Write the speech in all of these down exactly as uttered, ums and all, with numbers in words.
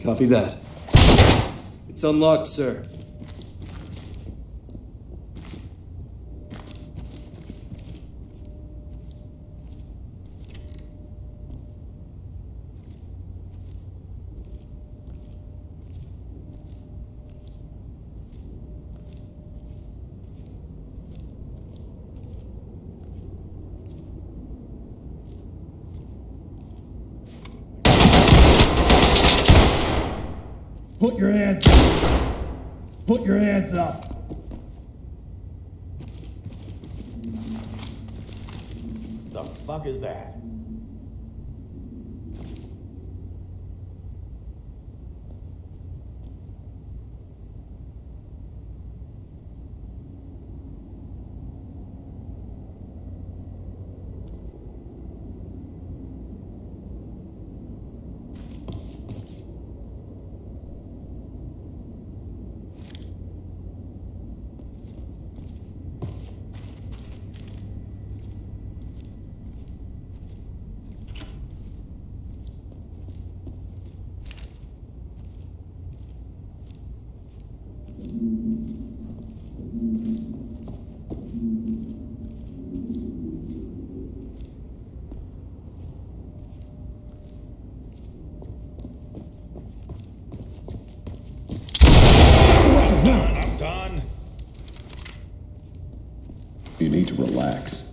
Copy that. It's unlocked, sir. Put your hands up. Put your hands up. The fuck is that? You need to relax.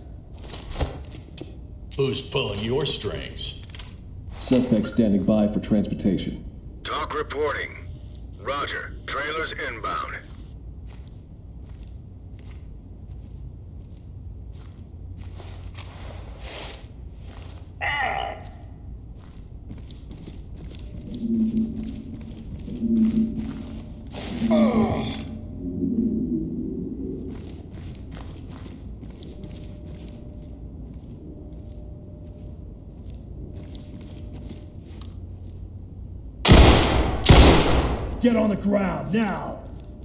Who's pulling your strings? Suspect standing by for transportation. Talk reporting. Roger. Trailers inbound. Ah! Oh. Get on the ground, now!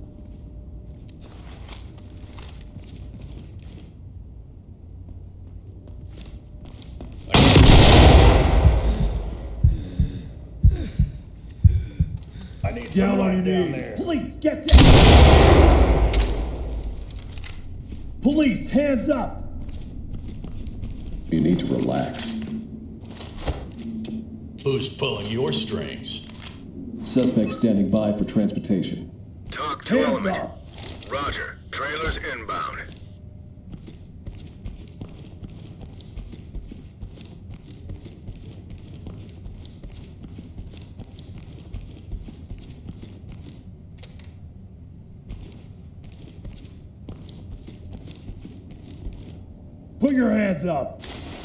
I need down on your down knees. there. Police, get down! Police, hands up! You need to relax. Who's pulling your strings? Suspect standing by for transportation. Talk to Hands element. up. Roger. Trailers inbound. Put your hands up!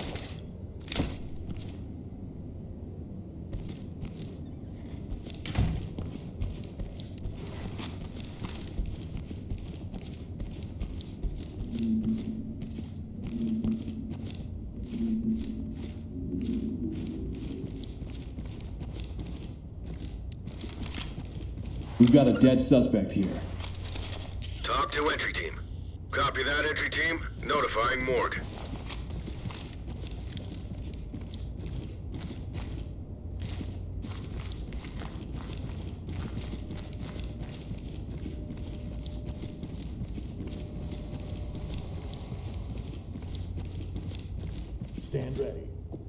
We've got a dead suspect here. Talk to entry team. Copy that, entry team. Notifying morgue. Stand ready.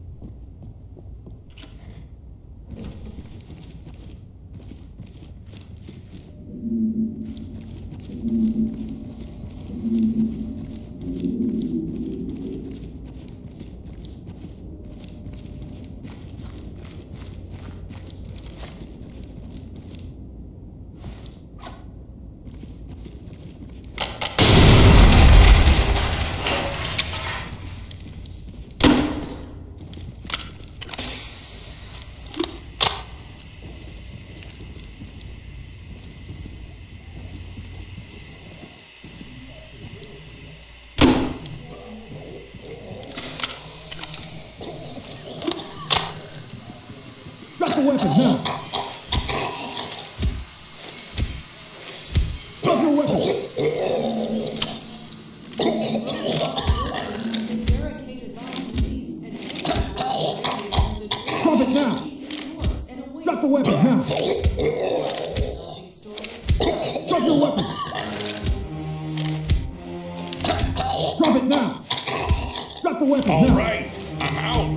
Drop the weapon now! Drop your weapon! Drop it now! Drop the weapon now. Drop your weapon. Drop it now. Drop the weapon All now. right, I'm out.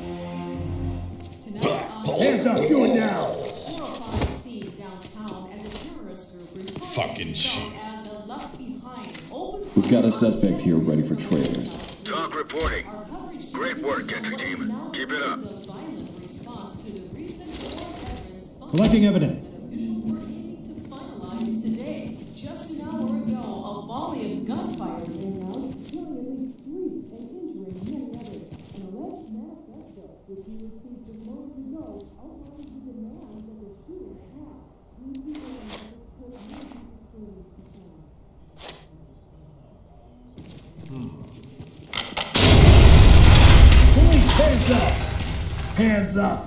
Hands up, do it now. Fucking shit. We've got a suspect here ready for trailers. Talk reporting. Great work, entry team. Keep it up. Collecting evidence. Officials were aiming to finalize today. Just an hour ago, a volley of gunfire rang out, killing at least three and injuring many others. An alleged manifesto, which we received just moments ago, outlines the demands that the shooters have. Three people in this could not be disturbed to sound. Police, hands up. Hands up.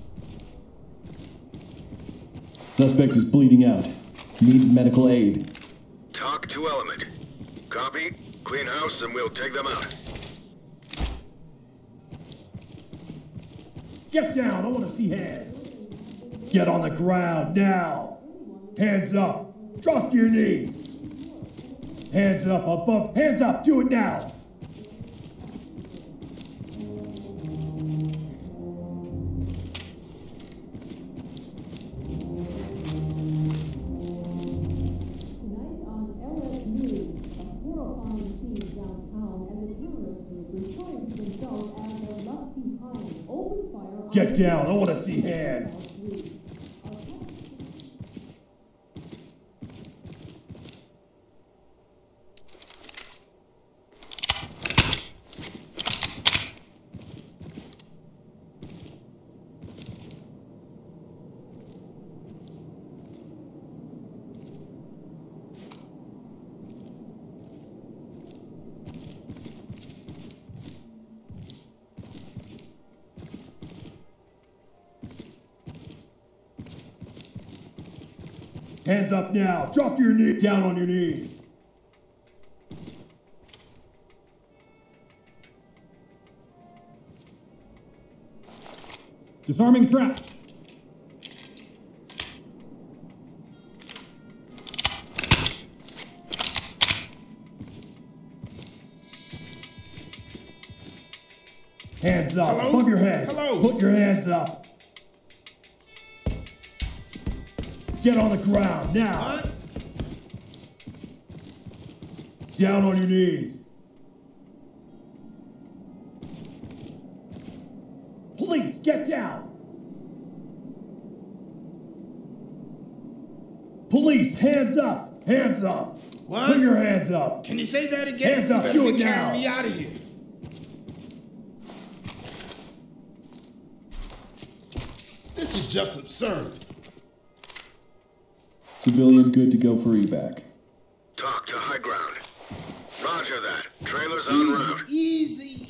Suspect is bleeding out. Needs medical aid. Talk to element. Copy. Clean house and we'll take them out. Get down, I want to see hands. Get on the ground now. Hands up. Drop to your knees. Hands up, above. Hands up, do it now. Get down, I want to see hands. Hands up now. Drop your knee down on your knees. Disarming trap. Hands up. Hello? Above your head. Hello? Put your hands up. Get on the ground now. What? Down on your knees. Police, get down. Police, hands up. Hands up. What? Put your hands up. Can you say that again? Hands up, You do better it be now. carrying me out of here. This is just absurd. Civilian good to go for evac. Talk to high ground. Roger that. Trailers en route. Easy.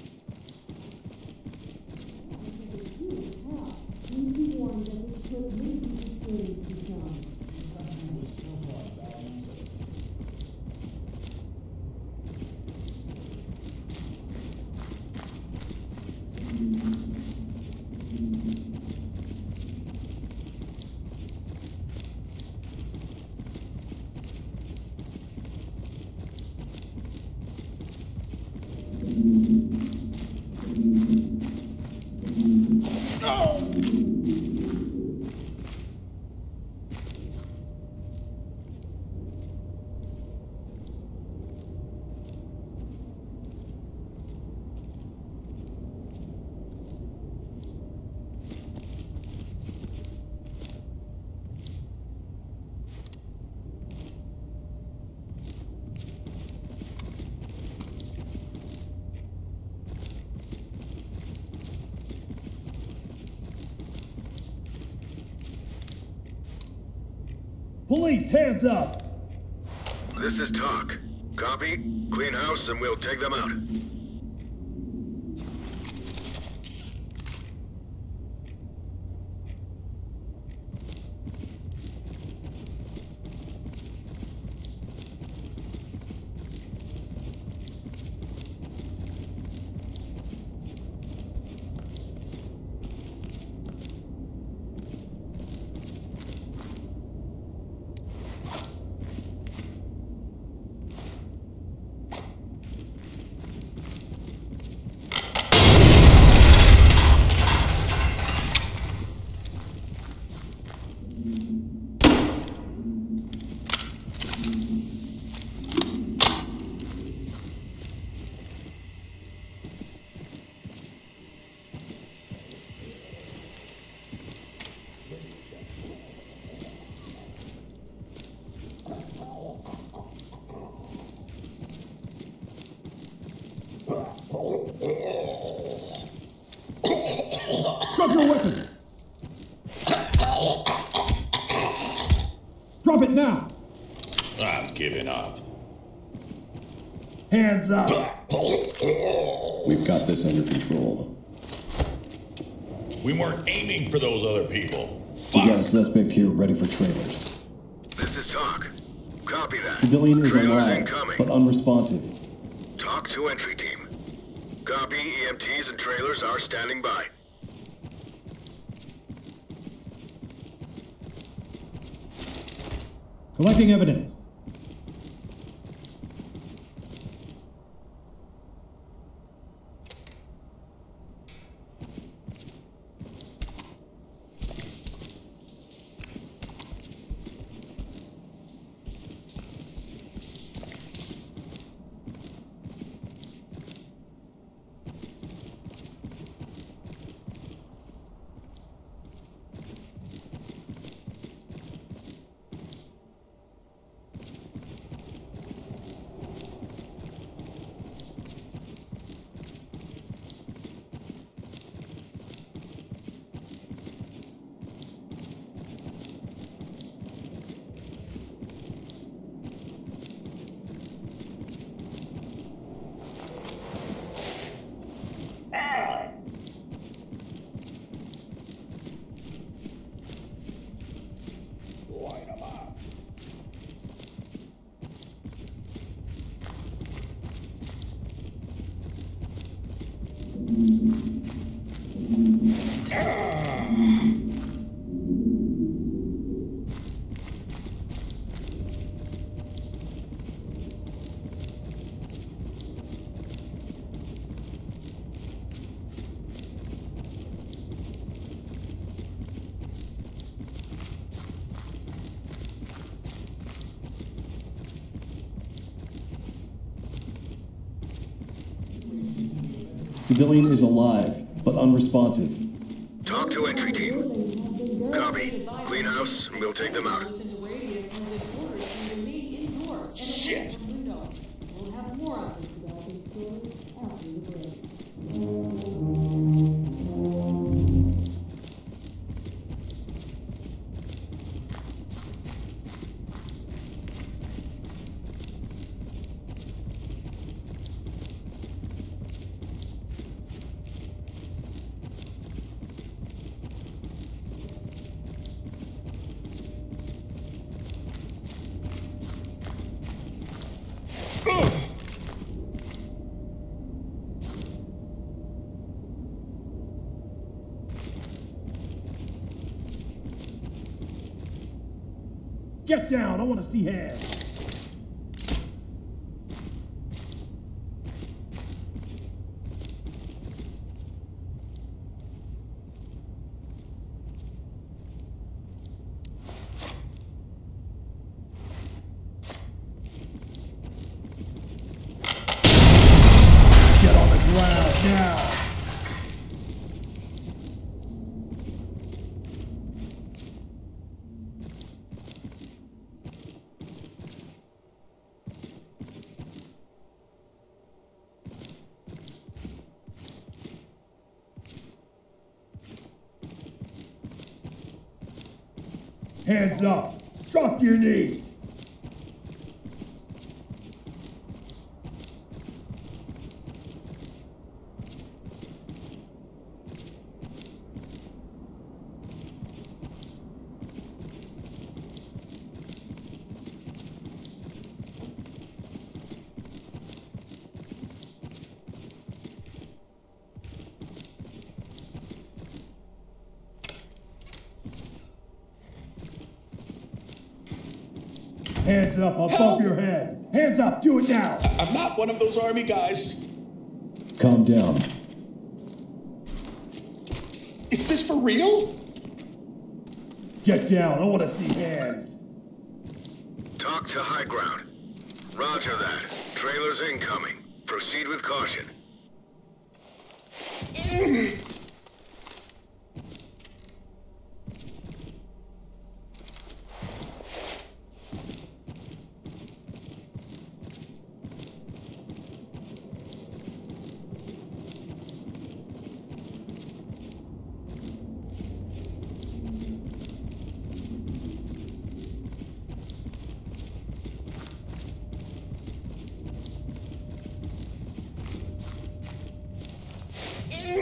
Police, hands up. This is talk. Copy. Clean house and we'll take them out. Drop it now! I'm giving up. Hands up! We've got this under control. We weren't aiming for those other people. We got a Fuck. suspect here ready for trailers. This is Talk. Copy that. Civilian is Trailers alive, incoming. but unresponsive. Talk to entry team. Copy. E M Ts and trailers are standing by. Collecting evidence. Light 'em up. Civilian is alive, but unresponsive. Talk to entry team. Copy. Clean house, and we'll take them out. Within the radius have been ordered to remain indoors and away Shit. from windows. We'll have more on this developing story after the break. Get down! I want to see hands! Get on the ground now! Hands up! Drop to your knees! Hands up above Help! your head! Hands up! Do it now! I'm not one of those army guys. Calm down. Is this for real? Get down! I want to see hands! Talk to high ground. Roger that. Trailers incoming. Proceed with caution.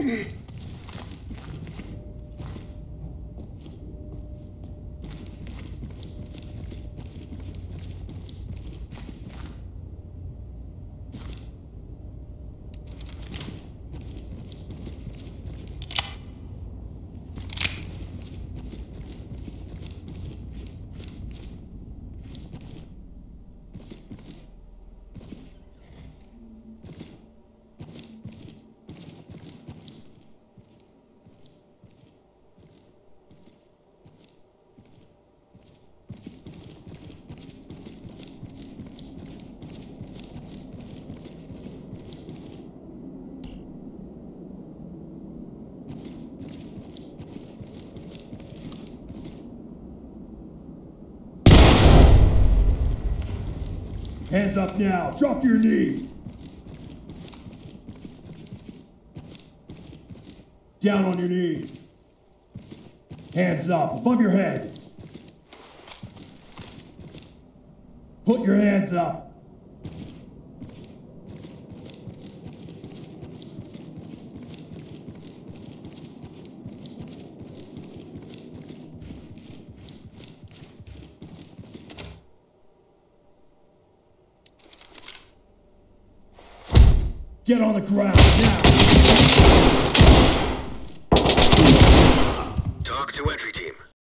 Hands up now. Drop to your knees. Down on your knees. Hands up above your head. Put your hands up. Get on the ground now. Talk to entry team.